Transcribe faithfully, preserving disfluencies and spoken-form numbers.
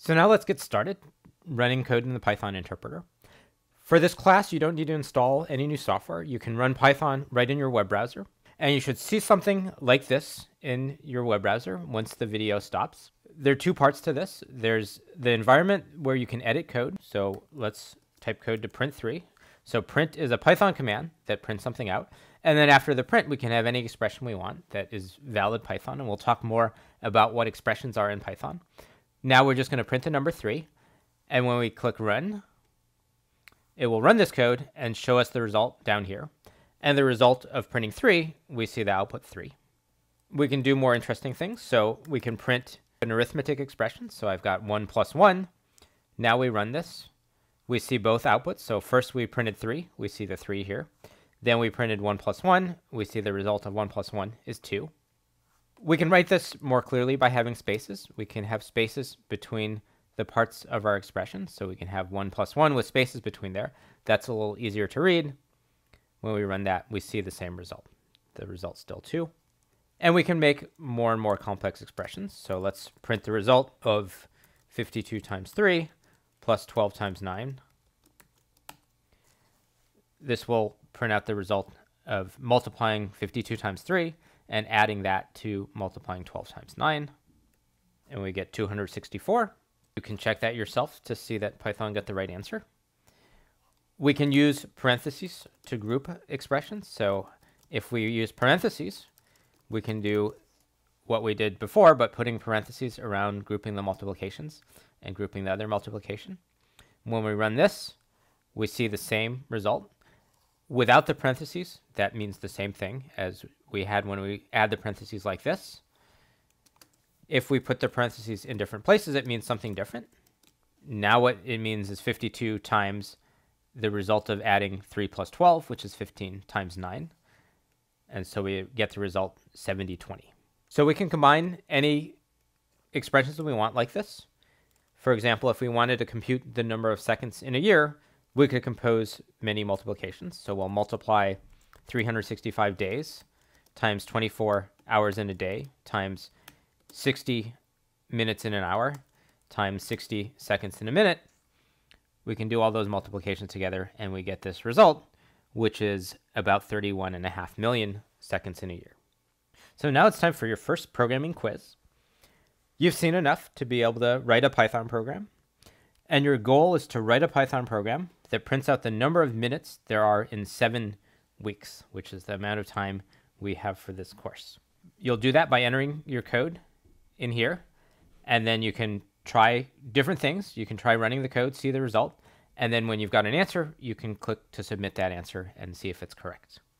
So now let's get started running code in the Python interpreter. For this class, you don't need to install any new software. You can run Python right in your web browser, and you should see something like this in your web browser once the video stops. There are two parts to this. There's the environment where you can edit code. So let's type code to print three. So print is a Python command that prints something out. And then after the print, we can have any expression we want that is valid Python. And we'll talk more about what expressions are in Python. Now we're just going to print the number three. And when we click run, it will run this code and show us the result down here. And the result of printing three, we see the output three. We can do more interesting things. So we can print an arithmetic expression. So I've got one plus one. Now we run this. We see both outputs. So first we printed three. We see the three here. Then we printed one plus one. We see the result of one plus one is two. We can write this more clearly by having spaces. We can have spaces between the parts of our expression. So we can have one plus one with spaces between there. That's a little easier to read. When we run that, we see the same result. The result's still two. And we can make more and more complex expressions. So let's print the result of fifty-two times three plus twelve times nine. This will print out the result of multiplying fifty-two times three and adding that to multiplying twelve times nine. And we get two hundred sixty-four. You can check that yourself to see that Python got the right answer. We can use parentheses to group expressions. So if we use parentheses, we can do what we did before, but putting parentheses around grouping the multiplications and grouping the other multiplication. When we run this, we see the same result. Without the parentheses, that means the same thing as we had when we add the parentheses like this. If we put the parentheses in different places, it means something different. Now what it means is fifty-two times the result of adding three plus twelve, which is fifteen times nine. And so we get the result seventy twenty. So we can combine any expressions that we want like this. For example, if we wanted to compute the number of seconds in a year, we could compose many multiplications. So we'll multiply three hundred sixty-five days times twenty-four hours in a day times sixty minutes in an hour times sixty seconds in a minute. We can do all those multiplications together and we get this result, which is about thirty-one and a half million seconds in a year. So now it's time for your first programming quiz. You've seen enough to be able to write a Python program. And your goal is to write a Python program that prints out the number of minutes there are in seven weeks, which is the amount of time we have for this course. You'll do that by entering your code in here, and then you can try different things. You can try running the code, see the result, and then when you've got an answer, you can click to submit that answer and see if it's correct.